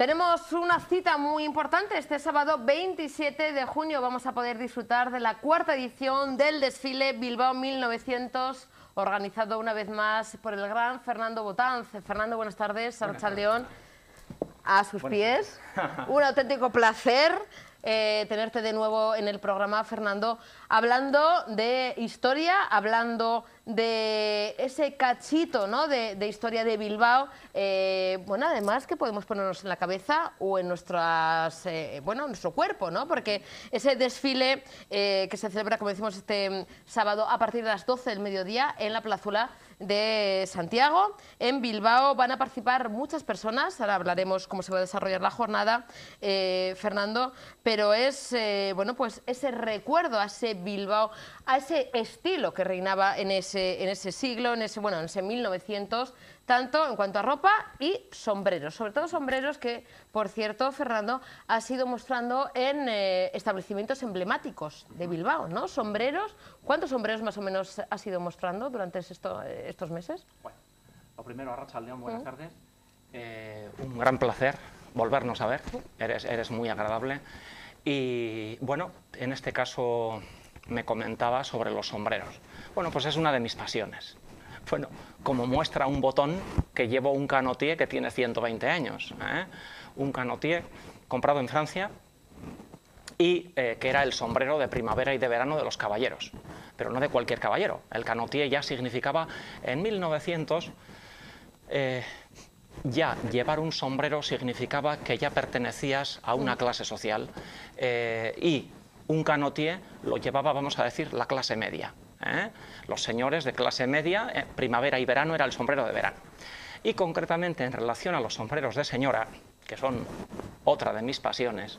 Tenemos una cita muy importante. Este sábado 27 de junio vamos a poder disfrutar de la cuarta edición del desfile Bilbao 1900, organizado una vez más por el gran Fernando Botanz. Fernando, buenas tardes. Arratsaldeon. A sus pies. Un auténtico placer tenerte de nuevo en el programa, Fernando, hablando de historia, hablando de ese cachito, ¿no?, de historia de Bilbao. Bueno, además que podemos ponernos en la cabeza o en nuestras, bueno, nuestro cuerpo, ¿no? Porque ese desfile que se celebra, como decimos, este sábado a partir de las 12 del mediodía en la plazuela de Santiago, en Bilbao, van a participar muchas personas. Ahora hablaremos cómo se va a desarrollar la jornada, Fernando, pero es, bueno, pues ese recuerdo a ese Bilbao, a ese estilo que reinaba en ese siglo, en ese 1900, tanto en cuanto a ropa y sombreros, sobre todo sombreros que, por cierto, Fernando, has ido mostrando en establecimientos emblemáticos de Bilbao, ¿no? Sombreros, ¿cuántos sombreros más o menos has ido mostrando durante estos meses? Bueno, lo primero, Arratsaldeon, buenas tardes. Un gran placer volvernos a ver, eres muy agradable. Y bueno, en este caso me comentaba sobre los sombreros. Bueno, pues es una de mis pasiones. Bueno, como muestra un botón que llevo un canotier que tiene 120 años. Un canotier comprado en Francia y que era el sombrero de primavera y de verano de los caballeros. Pero no de cualquier caballero. El canotier ya significaba, en 1900, ya llevar un sombrero significaba que ya pertenecías a una clase social y un canotier lo llevaba, vamos a decir, la clase media. Los señores de clase media, primavera y verano era el sombrero de verano. Y concretamente en relación a los sombreros de señora, que son otra de mis pasiones,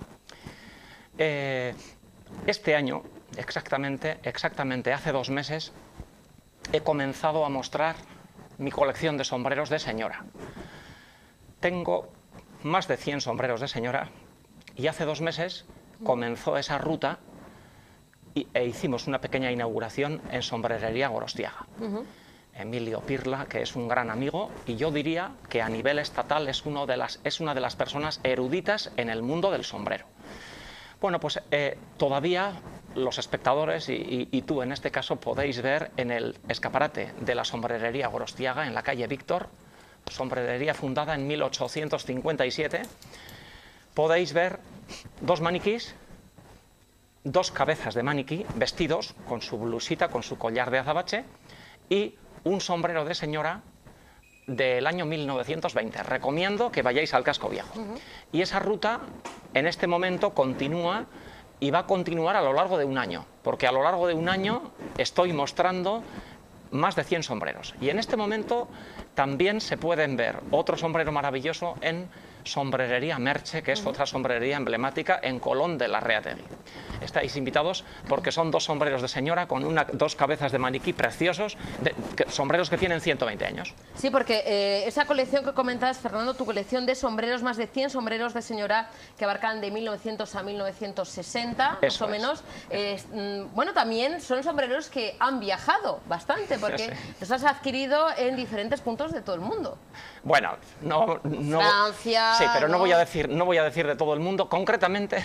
este año, exactamente hace 2 meses, he comenzado a mostrar mi colección de sombreros de señora. Tengo más de 100 sombreros de señora y hace 2 meses comenzó esa ruta e hicimos una pequeña inauguración en Sombrerería Gorostiaga. Emilio Pirla, que es un gran amigo, y yo diría que a nivel estatal es una de las personas eruditas en el mundo del sombrero. Bueno, pues todavía los espectadores y tú en este caso podéis ver en el escaparate de la Sombrerería Gorostiaga en la calle Víctor, sombrerería fundada en 1857, podéis ver 2 maniquís, 2 cabezas de maniquí vestidos con su blusita, con su collar de azabache y un sombrero de señora del año 1920. Recomiendo que vayáis al Casco Viejo. Y esa ruta en este momento continúa y va a continuar a lo largo de un año, porque a lo largo de un año estoy mostrando más de 100 sombreros. Y en este momento también se pueden ver otro sombrero maravilloso en Sombrerería Merche, que es otra sombrerería emblemática en Colón de la Reategui. Estáis invitados porque son 2 sombreros de señora con 2 cabezas de maniquí preciosos, sombreros que tienen 120 años. Sí, porque esa colección que comentas, Fernando, tu colección de sombreros, más de 100 sombreros de señora que abarcan de 1900 a 1960, más o menos. Bueno, también son sombreros que han viajado bastante, porque los has adquirido en diferentes puntos de todo el mundo. Bueno, no Francia. Sí, pero no voy a decir de todo el mundo. Concretamente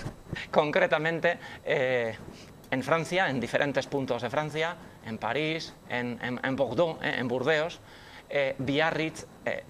en Francia, en diferentes puntos de Francia, en París, en Bordeaux, en Burdeos, Biarritz,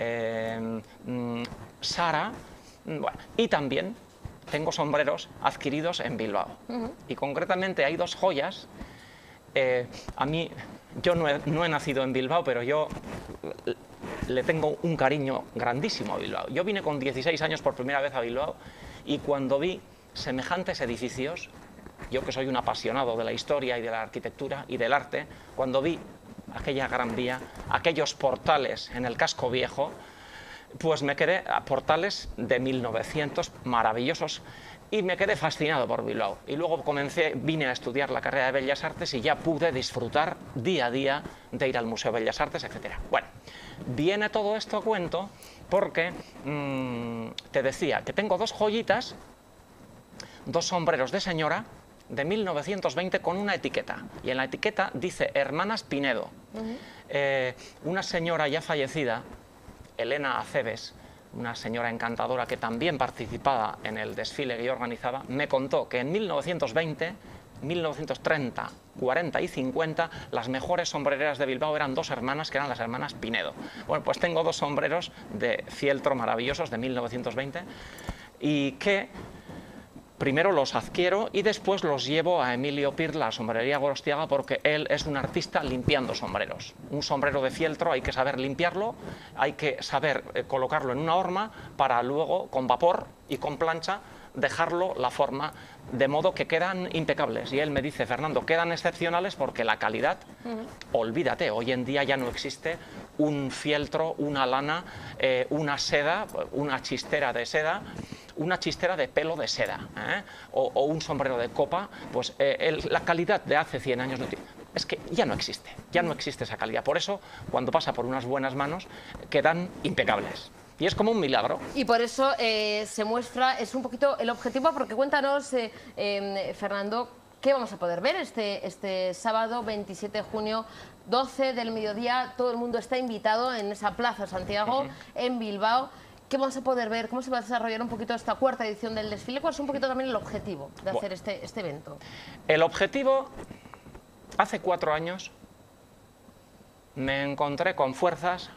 Sara, bueno, y también tengo sombreros adquiridos en Bilbao. Y concretamente hay 2 joyas. A mí, yo no he nacido en Bilbao, pero yo le tengo un cariño grandísimo a Bilbao. Yo vine con 16 años por primera vez a Bilbao y cuando vi semejantes edificios, yo que soy un apasionado de la historia y de la arquitectura y del arte, cuando vi aquella Gran Vía, aquellos portales en el Casco Viejo, pues me quedé a portales de 1900 maravillosos y me quedé fascinado por Bilbao. Y luego vine a estudiar la carrera de Bellas Artes y ya pude disfrutar día a día de ir al Museo de Bellas Artes, etc. Bueno, viene todo esto a cuento porque te decía que tengo 2 joyitas, 2 sombreros de señora de 1920 con una etiqueta. Y en la etiqueta dice Hermanas Pinedo. Una señora ya fallecida, Elena Aceves, una señora encantadora que también participaba en el desfile que yo organizaba, me contó que en 1920, 1930, 40 y 50, las mejores sombrereras de Bilbao eran dos hermanas, que eran las hermanas Pinedo. Bueno, pues tengo dos sombreros de fieltro maravillosos de 1920 y que primero los adquiero y después los llevo a Emilio Pirla, a Sombrerería Gorostiaga, porque él es un artista limpiando sombreros. Un sombrero de fieltro hay que saber limpiarlo, hay que saber colocarlo en una horma para luego, con vapor y con plancha, dejarlo la forma, de modo que quedan impecables. Y él me dice, Fernando, quedan excepcionales porque la calidad, olvídate, hoy en día ya no existe un fieltro, una lana, una seda, una chistera de seda, una chistera de pelo de seda, o un sombrero de copa, pues la calidad de hace 100 años es que ya no existe esa calidad. Por eso, cuando pasa por unas buenas manos, quedan impecables. Y es como un milagro. Y por eso se muestra, es un poquito el objetivo, porque cuéntanos, Fernando, ¿qué vamos a poder ver este sábado 27 de junio, 12 del mediodía? Todo el mundo está invitado en esa Plaza Santiago, en Bilbao. ¿Qué vamos a poder ver? ¿Cómo se va a desarrollar un poquito esta cuarta edición del desfile? ¿Cuál es un poquito también el objetivo de hacer este evento? El objetivo, hace 4 años, me encontré con fuerzas.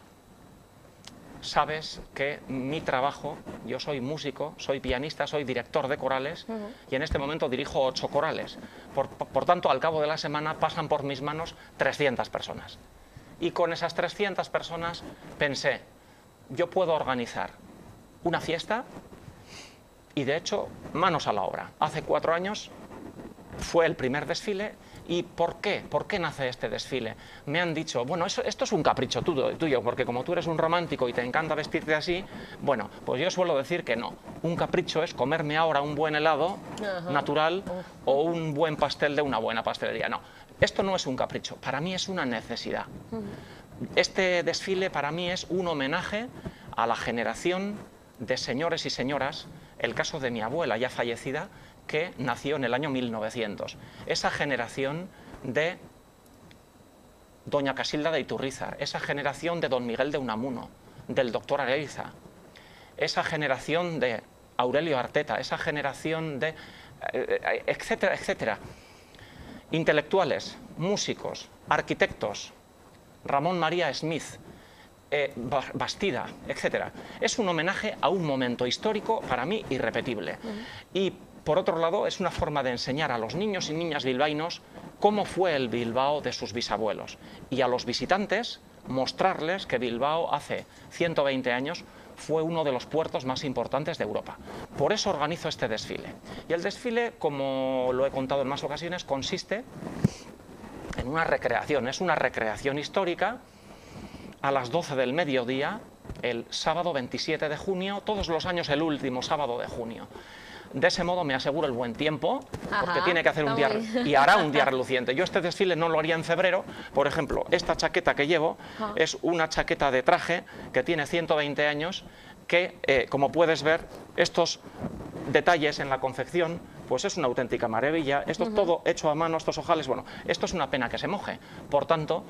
Sabes que mi trabajo, yo soy músico, soy pianista, soy director de corales y en este momento dirijo 8 corales. Por tanto, al cabo de la semana pasan por mis manos 300 personas. Y con esas 300 personas pensé, yo puedo organizar una fiesta y, de hecho, manos a la obra. Hace 4 años fue el primer desfile. ¿Y por qué? ¿Por qué nace este desfile? Me han dicho, bueno, esto es un capricho tuyo, porque como tú eres un romántico y te encanta vestirte así, bueno, pues yo suelo decir que no. Un capricho es comerme ahora un buen helado natural o un buen pastel de una buena pastelería. No, esto no es un capricho, para mí es una necesidad. Este desfile para mí es un homenaje a la generación de señores y señoras, el caso de mi abuela ya fallecida, que nació en el año 1900. Esa generación de doña Casilda de Iturrizar, esa generación de don Miguel de Unamuno, del doctor Areiza, esa generación de Aurelio Arteta, esa generación de... etcétera, etcétera. Intelectuales, músicos, arquitectos, Ramón María Smith, Bastida, etcétera. Es un homenaje a un momento histórico para mí irrepetible. Y por otro lado, es una forma de enseñar a los niños y niñas bilbaínos cómo fue el Bilbao de sus bisabuelos. Y a los visitantes, mostrarles que Bilbao hace 120 años fue uno de los puertos más importantes de Europa. Por eso organizo este desfile. Y el desfile, como lo he contado en más ocasiones, consiste en una recreación. Es una recreación histórica a las 12 del mediodía, el sábado 27 de junio, todos los años el último sábado de junio. De ese modo me aseguro el buen tiempo, porque tiene que hacer un día, y hará un día reluciente. Yo este desfile no lo haría en febrero. Por ejemplo, esta chaqueta que llevo es una chaqueta de traje que tiene 120 años, que, como puedes ver, estos detalles en la confección, pues es una auténtica maravilla. Esto es todo hecho a mano, estos ojales, bueno, esto es una pena que se moje. Por tanto,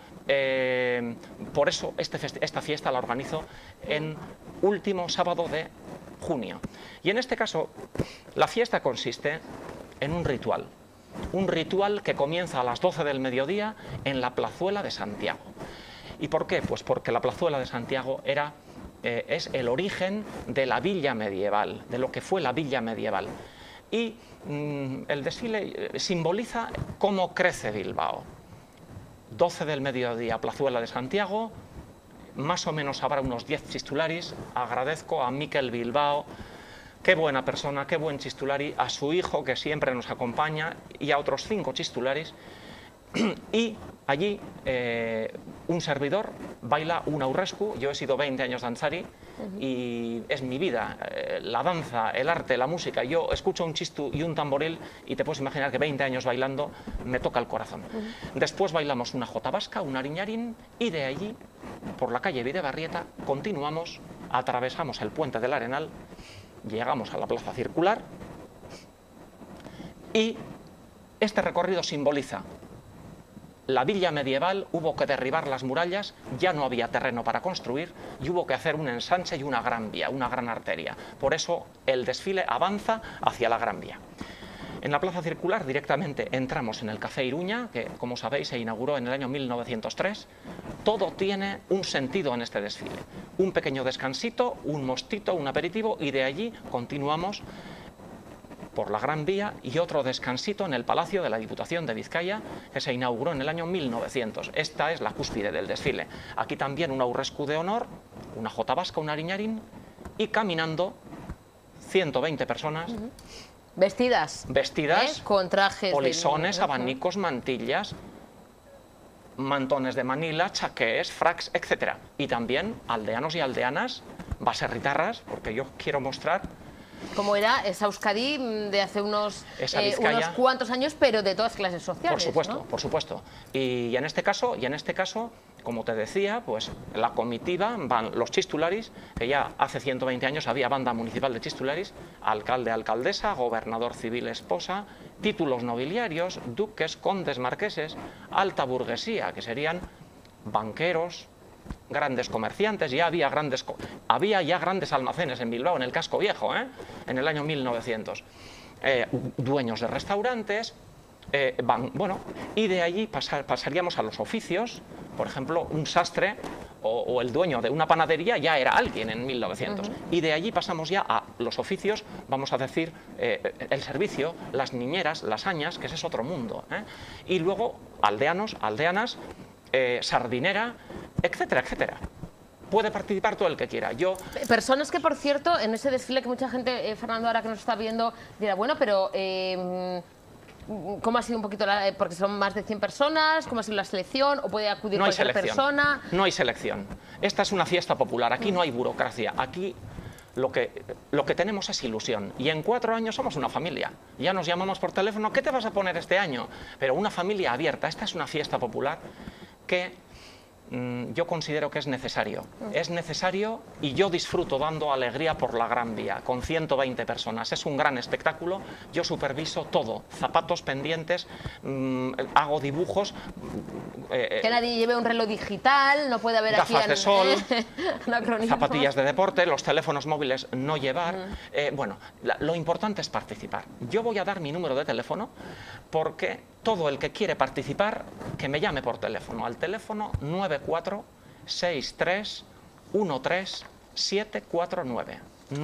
por eso esta fiesta la organizo en último sábado de junio. Y en este caso, la fiesta consiste en un ritual que comienza a las 12 del mediodía en la Plazuela de Santiago. ¿Y por qué? Pues porque la Plazuela de Santiago es el origen de la villa medieval, de lo que fue la villa medieval. Y el desfile simboliza cómo crece Bilbao. 12 del mediodía, Plazuela de Santiago. Más o menos habrá unos 10 chistularis. Agradezco a Miquel Bilbao, qué buena persona, qué buen chistulari, a su hijo que siempre nos acompaña y a otros 5 chistularis. Y allí un servidor baila un aurresku. Yo he sido 20 años danzari y es mi vida, la danza, el arte, la música. Yo escucho un chistu y un tamboril y te puedes imaginar que 20 años bailando me toca el corazón. Después bailamos una jota vasca, un ariñarín, y de allí, por la calle Bidebarrieta, continuamos, atravesamos el puente del Arenal, llegamos a la plaza circular y este recorrido simboliza la villa medieval hubo que derribar las murallas, ya no había terreno para construir y hubo que hacer un ensanche y una gran vía, una gran arteria. Por eso el desfile avanza hacia la Gran Vía. En la Plaza Circular directamente entramos en el Café Iruña, que como sabéis se inauguró en el año 1903. Todo tiene un sentido en este desfile. Un pequeño descansito, un mostito, un aperitivo y de allí continuamos por la Gran Vía y otro descansito en el Palacio de la Diputación de Vizcaya, que se inauguró en el año 1900. Esta es la cúspide del desfile. Aquí también un aurrescu de honor, una jota vasca, un ariñarín y caminando 120 personas. Vestidas. Con trajes. Polisones, abanicos, mantillas, mantones de Manila, chaqués, fracs, etc. Y también aldeanos y aldeanas, baserritarras, porque yo quiero mostrar como era esa Euskadi de hace unos cuantos años, pero de todas clases sociales. Por supuesto, ¿no? por supuesto. Y en este caso, como te decía, pues la comitiva, van los chistularis, que ya hace 120 años había banda municipal de chistularis, alcalde, alcaldesa, gobernador civil, esposa, títulos nobiliarios, duques, condes, marqueses, alta burguesía, que serían banqueros, grandes comerciantes. Ya había ya grandes almacenes en Bilbao, en el casco viejo, en el año 1900. Dueños de restaurantes, y de allí pasaríamos a los oficios. Por ejemplo, un sastre o el dueño de una panadería ya era alguien en 1900. Y de allí pasamos ya a los oficios, vamos a decir, el servicio, las niñeras, las añas, que ese es otro mundo. Y luego aldeanos, aldeanas, sardinera, etcétera, etcétera. Puede participar todo el que quiera. Personas que, por cierto, en ese desfile que mucha gente, Fernando, ahora que nos está viendo, dirá, bueno, pero ¿cómo ha sido un poquito porque son más de 100 personas? ¿Cómo ha sido la selección? ¿O puede acudir cualquier persona? No hay selección. Esta es una fiesta popular. Aquí no hay burocracia. Aquí lo que tenemos es ilusión. Y en 4 años somos una familia. Ya nos llamamos por teléfono. ¿Qué te vas a poner este año? Pero una familia abierta. Esta es una fiesta popular que yo considero que es necesario. Es necesario y yo disfruto dando alegría por la Gran Vía, con 120 personas. Es un gran espectáculo. Yo superviso todo. Zapatos pendientes, hago dibujos. Que nadie lleve un reloj digital, no puede haber gafas aquí de sol, zapatillas de deporte, los teléfonos móviles no llevar. Lo importante es participar. Yo voy a dar mi número de teléfono porque todo el que quiere participar, que me llame por teléfono, al teléfono 946313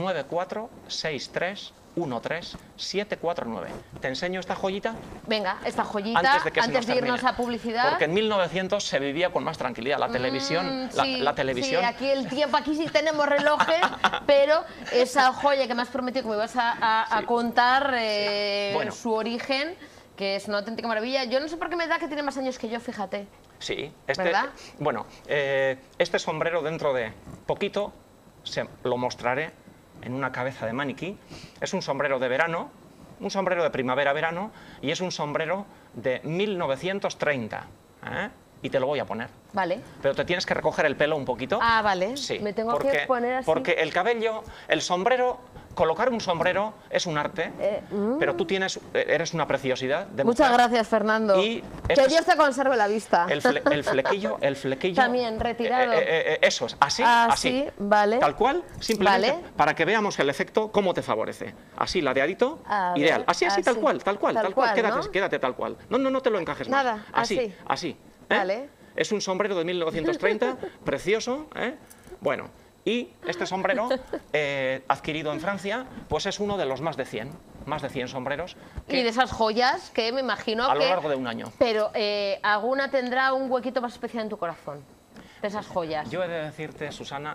946313 Te enseño esta joyita. Venga, esta joyita, antes de irnos a publicidad. Porque en 1900 se vivía con más tranquilidad. La televisión, la televisión. Sí, aquí el tiempo, aquí sí tenemos relojes, pero esa joya que me has prometido que me vas a contar su origen, que es una auténtica maravilla. Yo no sé por qué me da que tiene más años que yo, fíjate. Sí, ¿verdad? Este sombrero dentro de poquito lo mostraré en una cabeza de maniquí. Es un sombrero de verano, un sombrero de primavera-verano, y es un sombrero de 1930. Y te lo voy a poner. Vale. Pero te tienes que recoger el pelo un poquito. Ah, vale. Sí, me tengo que poner así. Porque el cabello, el sombrero, colocar un sombrero es un arte, pero tú eres una preciosidad de mujer. Muchas gracias, Fernando. Y que Dios te conserve la vista. El flequillo. También retirado. Eso es, así. Vale. Tal cual, simplemente para que veamos el efecto, cómo te favorece. Así, ladeadito, ideal. Así, tal cual. Quédate tal cual. No te lo encajes más. Nada, así. Vale. Es un sombrero de 1930, precioso, Bueno, y este sombrero, adquirido en Francia, pues es uno de los más de 100 sombreros. Y de esas joyas que me imagino a lo largo de un año. Pero alguna tendrá un huequito más especial en tu corazón, de esas joyas. Yo he de decirte, Susana,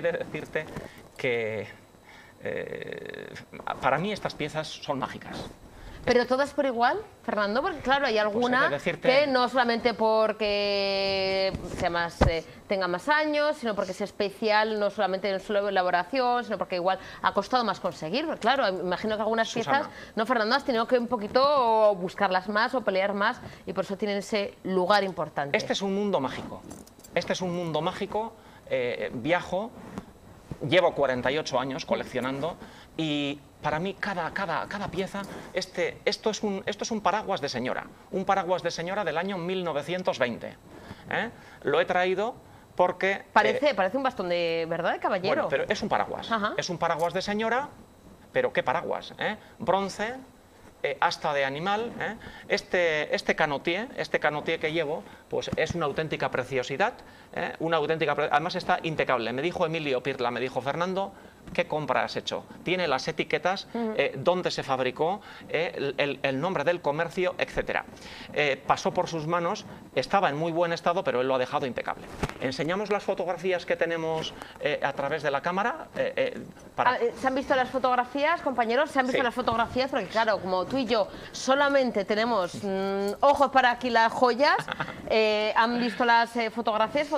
que para mí estas piezas son mágicas. ¿Pero todas por igual, Fernando? Porque claro, hay alguna que no solamente porque tenga más años, sino porque es especial, no solamente en su elaboración, sino porque igual ha costado más conseguir. Pero claro, imagino que algunas piezas, no, Fernando, has tenido que un poquito buscarlas más o pelear más, y por eso tienen ese lugar importante. Este es un mundo mágico. Viajo Llevo 48 años coleccionando y para mí cada pieza, esto es un paraguas de señora, un paraguas de señora del año 1920. Lo he traído porque... Parece un bastón de, ¿verdad?, de caballero. Bueno, pero es un paraguas. Ajá. Es un paraguas de señora, pero ¿qué paraguas? Bronce, asta de animal. Este canotier que llevo, pues es una auténtica preciosidad, además está impecable. Me dijo Emilio Pirla, me dijo: Fernando, ¿qué compra has hecho? Tiene las etiquetas, dónde se fabricó, el nombre del comercio, etc. Pasó por sus manos, estaba en muy buen estado, pero él lo ha dejado impecable. Enseñamos las fotografías que tenemos a través de la cámara. ¿Se han visto las fotografías, compañeros? ¿Se han visto las fotografías? Porque claro, como tú y yo solamente tenemos ojos para aquí las joyas, han visto las fotografías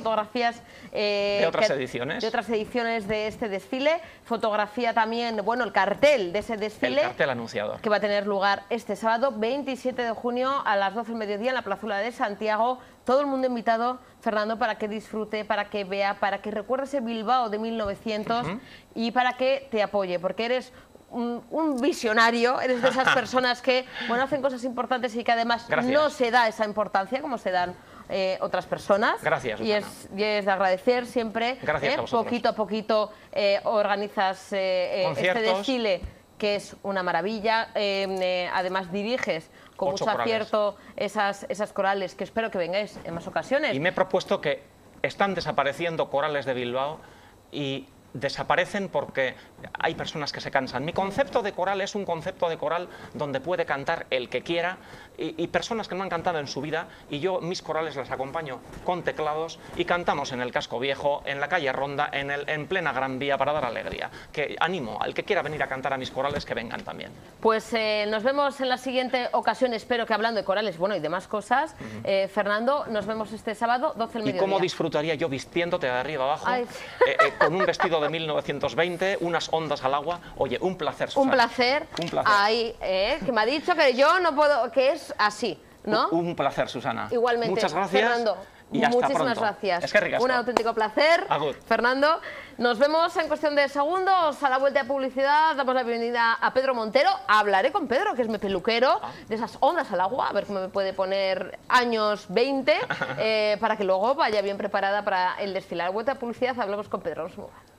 de otras ediciones. De otras ediciones de este desfile. Fotografía también, bueno, el cartel de ese desfile. El cartel anunciador. Que va a tener lugar este sábado 27 de junio a las 12 del mediodía en la Plazuela de Santiago. Todo el mundo invitado, Fernando, para que disfrute, para que vea, para que recuerde ese Bilbao de 1900 y para que te apoye, porque eres un visionario, eres de esas personas que, bueno, hacen cosas importantes y que además no se da esa importancia como se dan otras personas. Gracias, y es de agradecer siempre. Gracias a vosotros. Poquito a poquito organizas este desfile, que es una maravilla. Además diriges con mucho acierto esas corales, que espero que vengáis en más ocasiones. Y me he propuesto que están desapareciendo corales de Bilbao y desaparecen porque hay personas que se cansan. Mi concepto de coral es un concepto de coral donde puede cantar el que quiera y personas que no han cantado en su vida, y yo mis corales las acompaño con teclados y cantamos en el Casco Viejo, en la calle Ronda, en plena Gran Vía, para dar alegría. Que animo al que quiera venir a cantar a mis corales que vengan también. Pues nos vemos en la siguiente ocasión, espero que hablando de corales, bueno, y demás cosas. Fernando, nos vemos este sábado, 12 del mediodía. ¿Y cómo disfrutaría yo vistiéndote de arriba abajo, con un vestido de 1920, unas ondas al agua? Oye, un placer, Susana. Un placer. Un placer. Ahí, que me ha dicho que yo no puedo, que es así, ¿no? Un placer, Susana. Igualmente. Muchas gracias. Fernando, y hasta muchísimas pronto. gracias. Es que ricasco. Un auténtico placer. Agur. Fernando, nos vemos en cuestión de segundos. A la vuelta de publicidad damos la bienvenida a Pedro Montero. Hablaré con Pedro, que es mi peluquero, de esas ondas al agua, a ver cómo me puede poner años 20, para que luego vaya bien preparada para el desfile. A la vuelta de publicidad hablamos con Pedro. No se mueva.